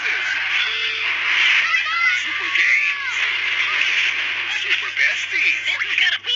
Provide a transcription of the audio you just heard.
quizzes, super games, super besties. This is gonna be